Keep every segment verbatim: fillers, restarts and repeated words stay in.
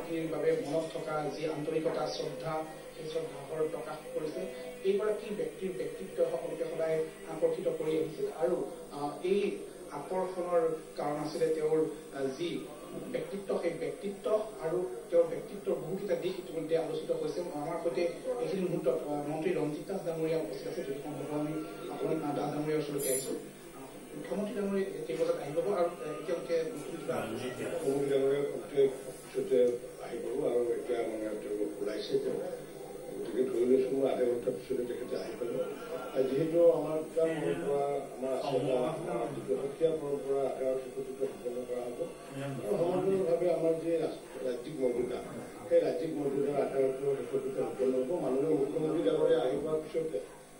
মাতৃৰ বাবে মনত থকা যি আন্তৰিকতা শ্ৰদ্ধা সেই শ্ৰদ্ধাৰ প্ৰকাশ কৰিছে এইগৰাকী ব্যক্তিৰ ব্যক্তিত্ব সকলোকে সদায় আকৰ্ষিত কৰি আহিছিল আৰু এই আকৰ্ষণৰ কাৰণ আছিলে তেওঁৰ যি ব্যক্তিত্ব সেই ব্যক্তিত্ব আৰু তেওঁৰ ব্যক্তিত্বৰ বহুকেইটা দিশ ইতিমধ্যে আলোচিত হৈছে আমাৰ সৈতে এইখিনি মুহূৰ্তত মন্ত্ৰী ৰঞ্জিত দাস ডাঙৰীয়া উপস্থিত আছে যদি সম্ভৱ আমি আপুনি দাস ডাঙৰীয়াৰ ওচৰলৈ আহিছো মুখ্যমন্ত্ৰী ডাঙৰীয়া কেই বজাত আহি পাব আৰু এতিয়ালৈকে মুখ্যমন্ত্ৰী ডাঙৰীয়া পিছতে আহি পাব আৰু এতিয়া মানে তেওঁ ওলাইছে তেওঁ গতিকে ধৰি লৈছো মই আধা ঘণ্টাৰ পিছতে তেখেতে আহি পাব যিহেতু আমাৰ দুটা পৰম্পৰা আমাৰ আছে আমাৰ যিটো সত্ৰীয়া পৰম্পৰা আকাৰৰ স্বীকৃতিটো সম্পন্ন কৰা হ'ব আৰু সমান্তৰালভাৱে আমাৰ যি ৰাজ্যিক মৰ্যাদা সেই ৰাজ্যিক মৰ্যাদাৰ আকাৰটো স্বীকৃতি সম্পন্ন হ'ব মাননীয় মুখ্যমন্ত্ৰী ডাঙৰীয়া আহি পোৱাৰ পিছতে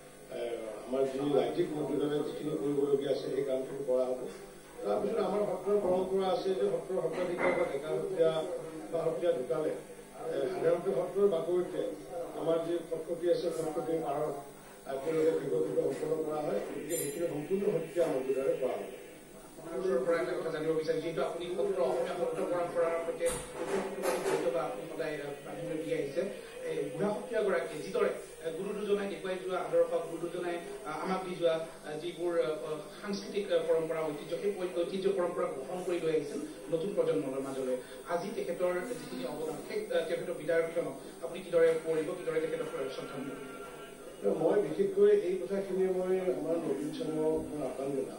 আমাৰ যি ৰাজ্যিক মৰ্যাদাৰে যিখিনি কৰিবলগীয়া আছে সেই কামখিনি কৰা হ'ব তাৰপিছত আমাৰ সত্ৰৰ পৰম্পৰা আছে যে সত্ৰৰ সত্ৰাধিকাৰ বা ডেকা সত্ৰীয়া বা সত্ৰীয়া ঢুকালে সাধাৰণতে সত্ৰৰ বাকৰিতে আমাৰ যি খটখটি আছে খটখটিৰ পাৰত তেওঁলোকে বিকশিত সম্পন্ন কৰা হয় গতিকে সেইখিনি সম্পূৰ্ণ সত্ৰীয়া মৰ্যাদাৰে কৰা হ'ব মানুহৰ পৰা এটা কথা জানিব বিচাৰিম যিহেতু আপুনি সত্ৰ অসমীয়া সত্ৰ পৰম্পৰাৰ সৈতে জড়িত বা আপুনি সদায় প্ৰাধান্য দি আহিছে এই বুঢ়া সত্ৰীয়াগৰাকী যিদৰে গুৰু দুজনাই দেখুৱাই যোৱা আদৰ্শ গুৰু দুজনাই আমাক দি যোৱা যিবোৰ সাংস্কৃতিক পৰম্পৰা ঐতিহ্য সেই ঐতিহ্য পৰম্পৰা গ্ৰহণ কৰি লৈ আহিছিল নতুন প্ৰজন্মৰ মাজলৈ আজি তেখেতৰ যিখিনি অৱদান সেই তেখেতৰ বিদায়ৰ ক্ষণত আপুনি কিদৰে কৰিব কিদৰে তেখেতক শ্ৰদ্ধাঞ্জলি মই বিশেষকৈ এই কথাখিনি মই আমাৰ নবীন চামক মই আহ্বান জনাম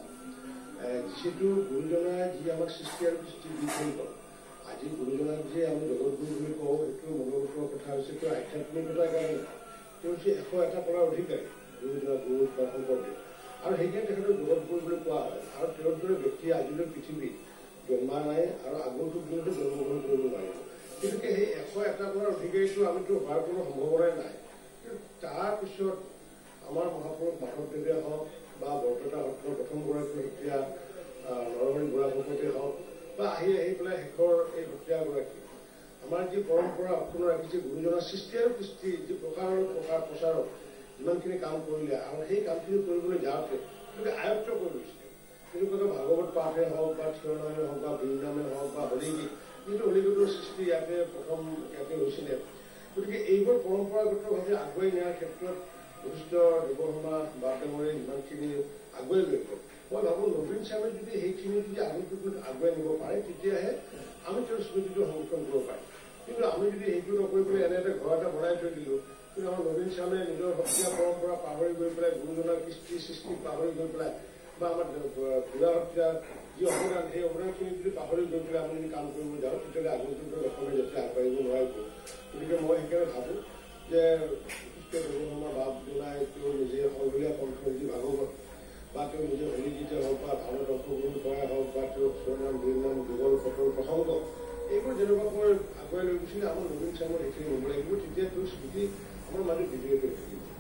যিহেতু গুৰুজনাই যি আমাক সৃষ্টি আৰু কৃষ্টি দি থৈ গ'ল আজি গুৰুজনাক যে আমি জগতগুৰু বুলি কওঁ সেইটো মনোগতৰ কথা হৈছে তেওঁ আধ্যাত্মিকতাৰ কাৰণে তেওঁ হৈছে এশ এটা কৰাৰ অধিকাৰী গুৰুজনা গুৰু বা শংকৰদেৱ আৰু সেইকাৰণে তেখেতক জগতগুৰু বুলি কোৱা হয় আৰু তেওঁৰ দৰে ব্যক্তিয়ে আজিলৈ পৃথিৱীত জন্মা নাই আৰু আগন্তুক দিনতো জন্মগ্ৰহণ কৰিব নোৱাৰিব গতিকে সেই এশ এটা কৰাৰ অধিকাৰীটো আমিতো হোৱাৰ কোনো সম্ভাৱনাই নাই তাৰপিছত আমাৰ মহাপুৰুষ মাধৱদেৱে হওক বা বৰপেটা সত্ৰৰ প্ৰথমগৰাকী সত্ৰীয়া নৰহৰি বুঢ়া ভকতে হওক বা আহি আহি পেলাই শেষৰ এই সত্ৰীয়াগৰাকী আমাৰ যি পৰম্পৰা অক্ষুণ্ণ ৰাখিছে গুৰুজনাৰ সৃষ্টি আৰু কৃষ্টি যি প্ৰসাৰৰ প্ৰসাৰ প্ৰচাৰত যিমানখিনি কাম কৰিলে আৰু সেই কামখিনি কৰিবলৈ যাওঁতে তেওঁলোকে আয়ত্ত কৰি লৈছিলে তেনেকুৱাকৈ ভাগৱত পাঠে হওক বা থিয় নামে হওক বা বীৰনামে হওক বা হৰিগীত যিটো হৰিগীতৰ সৃষ্টি ইয়াতে প্ৰথম ইয়াতে হৈছিলে গতিকে এইবোৰ পৰম্পৰাগতভাৱে আগুৱাই নিয়াৰ ক্ষেত্ৰত বশিষ্ঠ দেৱশৰ্মা বাপডাঙৰীয়ে যিমানখিনি আগুৱাই লৈ গ'ল মই ভাবোঁ নবীন চামে যদি সেইখিনি যদি আগন্তুক আগুৱাই নিব পাৰে তেতিয়াহে আমি তেওঁৰ স্মৃতিটো সংৰক্ষণ কৰিব পাৰিম কিন্তু আমি যদি সেইটো নকৰি পেলাই এনে এটা ঘৰ এটা বনাই থৈ দিলোঁ কিন্তু আমাৰ নবীন চামে নিজৰ সত্ৰীয়া পৰম্পৰা পাহৰি গৈ পেলাই গুৰুজনাৰ কৃষ্টি সৃষ্টি পাহৰি গৈ পেলাই বা আমাৰ বুঢ়া সত্ৰীয়াৰ যি অৱদান সেই অৱদানখিনি যদি পাহৰি গৈ পেলাই আমি যদি কাম কৰিব যাওঁ তেতিয়াহ'লে আগন্তুক অসমে যাতে আগবাঢ়িব নোৱাৰিব গতিকে মই সেইকাৰণে ভাবোঁ যে দেৱশৰ্মা বাপ জনাই তেওঁ নিজে সলভলীয়া কণ্ঠৰ যি ভাগৱত বা তেওঁ নিজে হৰিগীতে হওক বা ভাৰত অংশগ্ৰহণ কৰাই হওক বা তেওঁ স্বৰনাম বীৰনাম যুগল ফটৰ প্ৰসংগ এইবোৰ যেনেকুৱাকৈ আগুৱাই লৈ গৈছিলে আমাৰ নবীন চামৰ সেইখিনি হ'ব লাগিব তেতিয়া তেওঁৰ স্মৃতি আমাৰ মাজত বিজয়ী হৈ থাকিব